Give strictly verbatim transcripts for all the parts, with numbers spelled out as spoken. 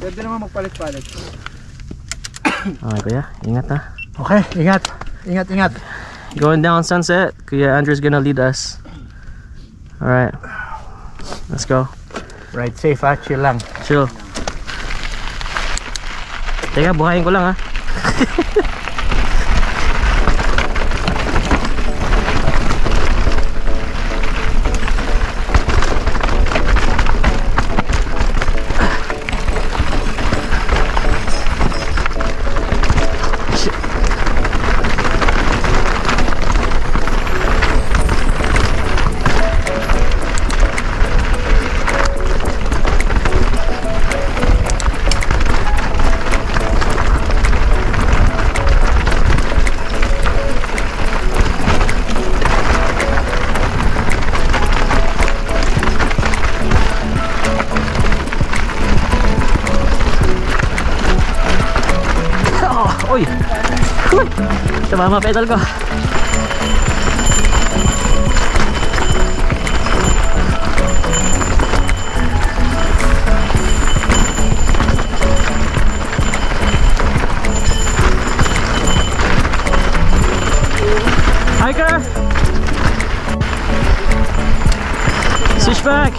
Pwede naman magpalit-palit. Okay, kuya. Ingat ha. Okay, ingat. Ingat, ingat. Going down Sunset. Kuya Andrew's gonna lead us. Alright. Let's go. Ride safe ha, chill lang. Chill. Teka, buhayin ko lang ha. Uy! Uy! Tumama pedal ko. Hiker! Switchback!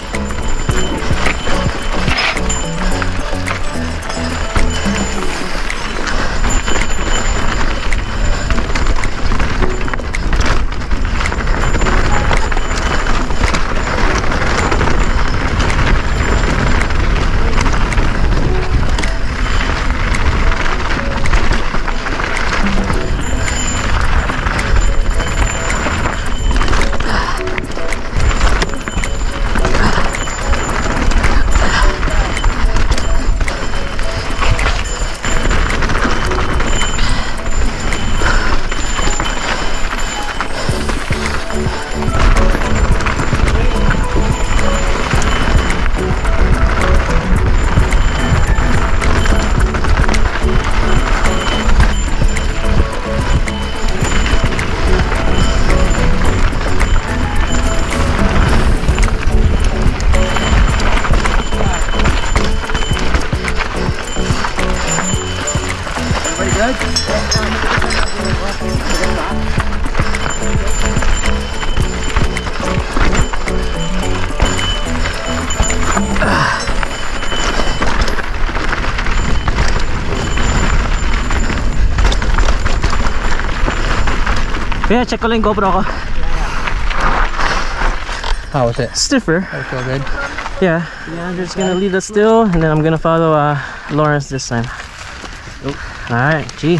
Yeah, check ko lang yung GoPro ko. How was it? Stiffer. That feel good. Yeah. Yeah, I'm just gonna lead us still, and then I'm gonna follow uh, Lawrence this time. Oh. Alright, G.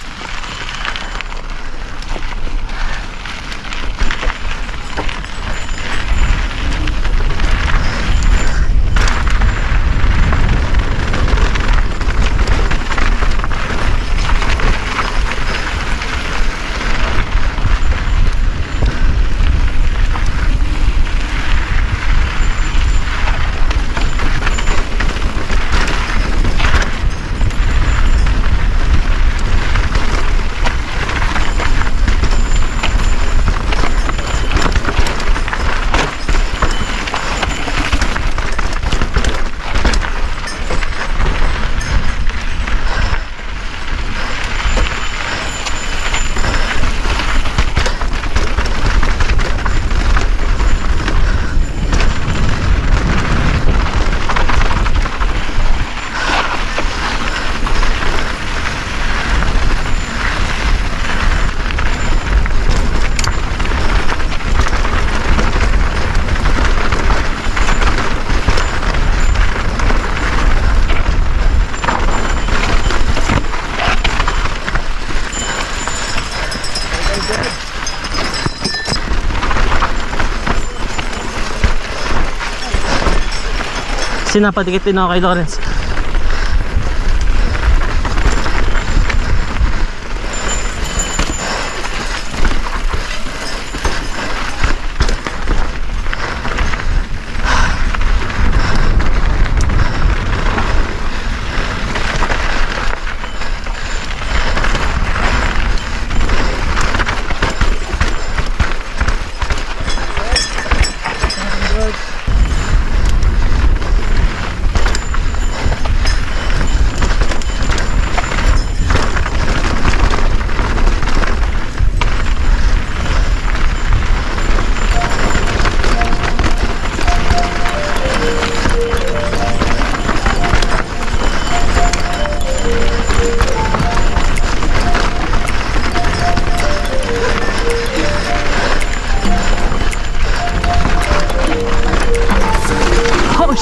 Sinapadikit din ako kay Lawrence.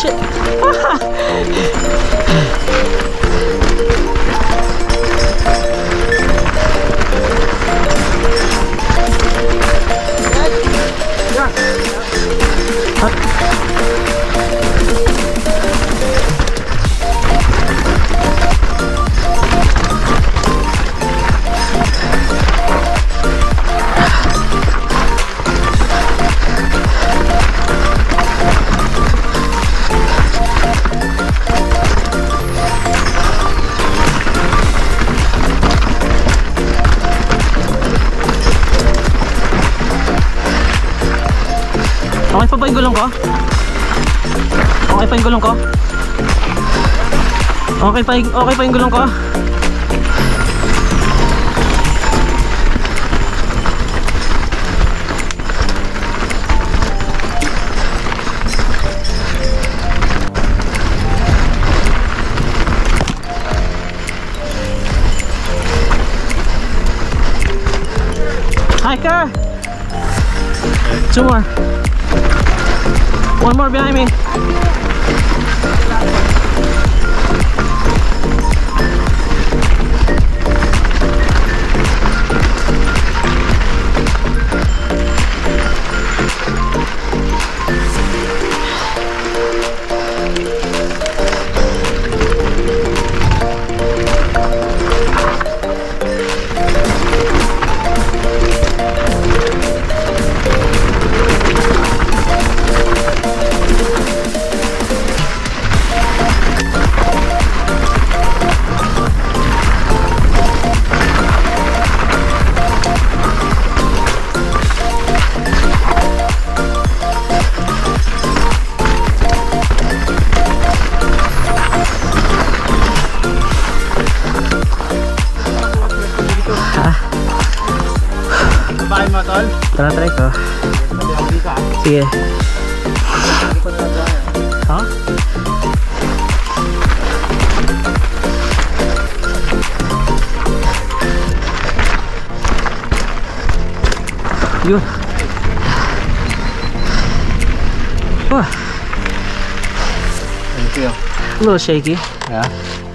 shit. Okay pa ba yung gulong ko? Okay pa yung gulong ko? Okay pa yung, okay pa yung gulong ko? Hi, car! Two more. One more behind me. Tara, try ko. Sige. Ha? Yun. Wah. Thank you. A little shaky. Yeah.